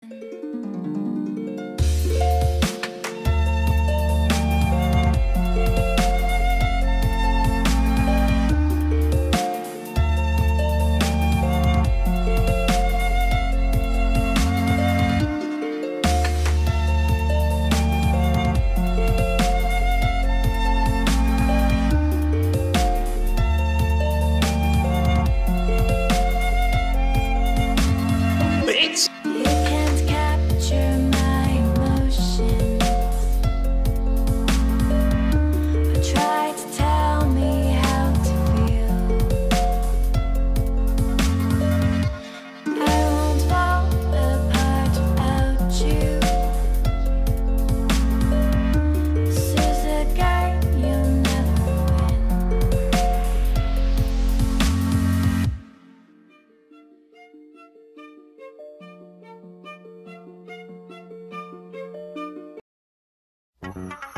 You can't capture my emotions, but try to tell me how to feel. I won't fall apart without you. This is a game you'll never win.